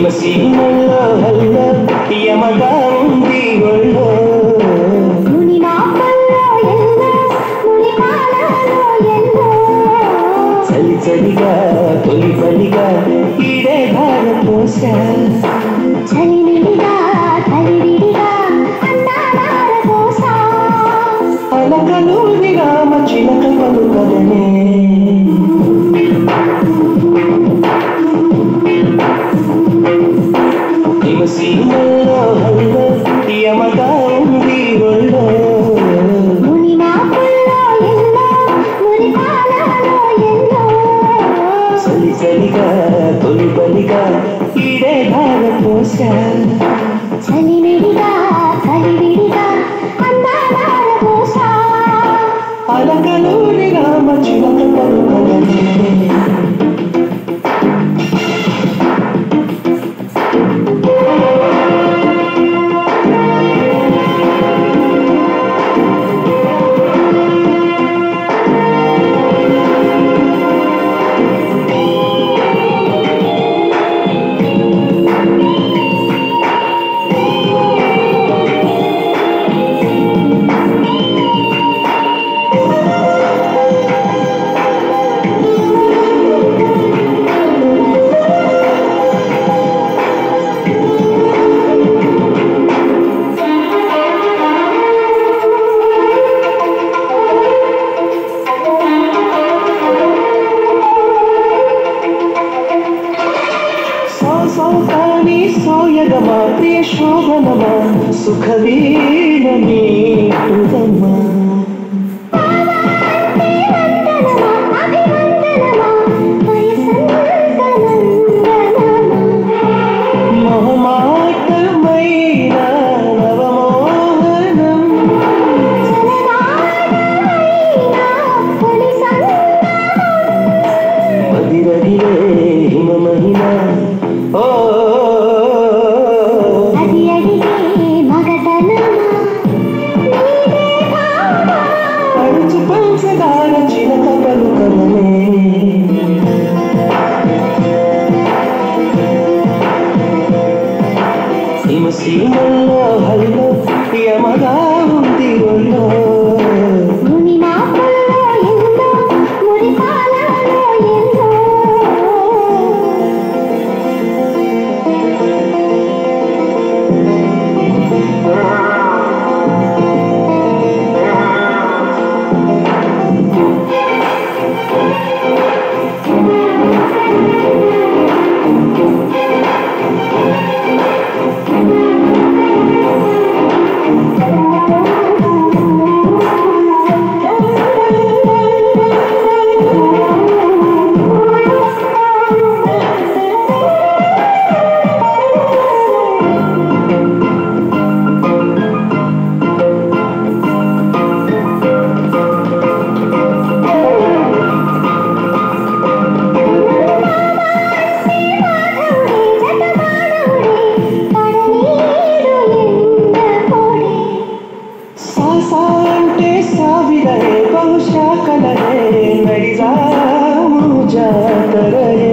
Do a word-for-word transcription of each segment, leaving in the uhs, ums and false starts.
సీమల్లో hello యమగా ఉంది ఒళ్ళో ముని మాపల్లో yellow ముని పాలలో ఎల్లో చలి చలిగా తొలి బలిగా ఈడే భారతోసా చలి నిడిగా తలి విడిగా అందాల కోసా అలకలు విరామ చిలక పలుకలనే సీమల్లో హల్లో యమగా ఉంది ఒళ్ళో ముని మాపల్లో ఎల్లో ముని పాలలో ఎల్లో చలి చలిగా తొలి బలిగా ఈడే భారతోసా చలి నిడిగా తలి విడిగా అందాల కోసా అలకలు విరామ చిలక పలుకలనే సౌకాని సోయగమా ప్రియ శోభనమా సుఖవీణమీ తుదమ్మా మొహమాటమైన నవమోహనం మదిరగిలే హిమ మహిమ ఓ అది అడిగే మగతనమా పడుచు పంచదార చిలక పలుకలనే హిమ సీమల్లో హల్లో యమగా ఉంది ఒళ్ళో ముని మాపల్లో ఎల్లో ముని పాలలో ఎల్లో సాంటే సావిరరే బహుశా కలరే నడిజాము జాతరరే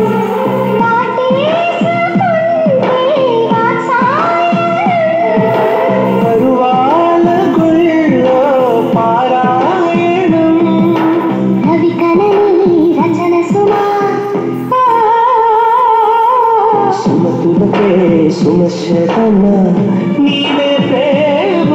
పరువాల గుళ్ళో పారాయణం రవి కనని రచన సుమా సుమతులకే సుమశతమ నీవే ప్రేమ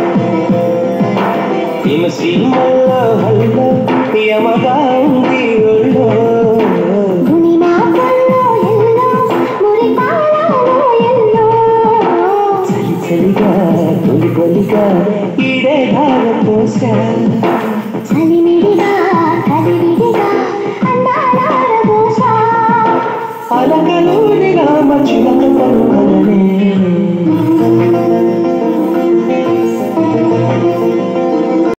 హిమ సీమల్లో హల్లో యమగా ఉంది